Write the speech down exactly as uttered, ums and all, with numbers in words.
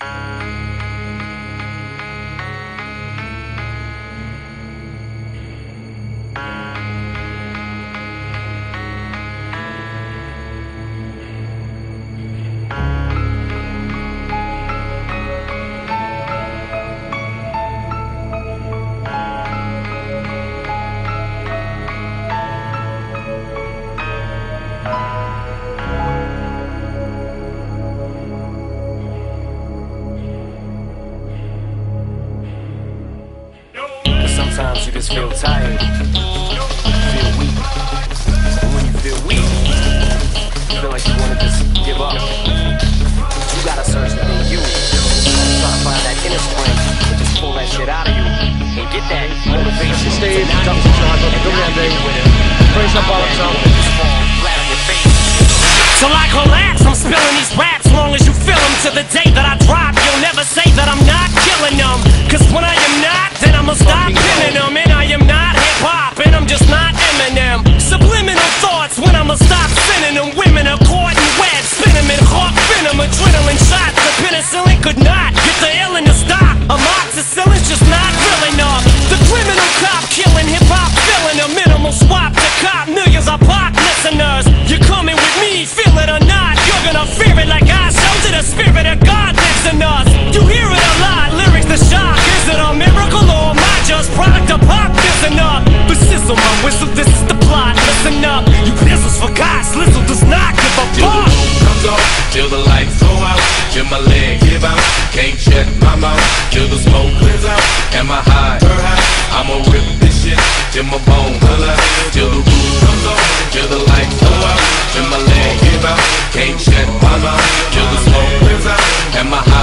Sometimes you just feel tired, feel weak. And when you feel weak, you feel like you want to just give up. You gotta search within you, try to find that inner strength and just pull that shit out of you and get that motivation. Steve, top of W M D Praise up all the time. So like relax, I'm spilling these raps long as you feel them. To the day that I drop, you'll never say that I'm not killing them. Cause when I am not, then I'ma stop pinning them. And I am not hip-hop, and I'm just not Eminem. Subliminal thoughts when I'ma stop sending them. Women are caught in web, spin them in hawk venom. Adrenaline shots, the penicillin could not get the illin to stop. Amoxicillin's just not real enough. The criminal cop killing hip-hop, filling a minimal swap to cop millions of pop listeners. You're coming with me, feel it or not, you're gonna fear it like I showed you. The spirit of God lives in us. You hear it a lot, lyrics the shock. Is it a miracle or am I just product of pop? Listen up, but sizzle my whistle, this is the plot. Listen up, you pistols for God's Lizzle does not give a fuck. Till the moon comes on, till the lights go out, till my leg give out, can't shut my mouth, till the smoke clears out. Am I high? Her high, I'ma rip this shit till my bone color. Till the roof comes on, till the lights go out, till my leg give out, can't shut my mouth, till the smoke clears out. Am I high?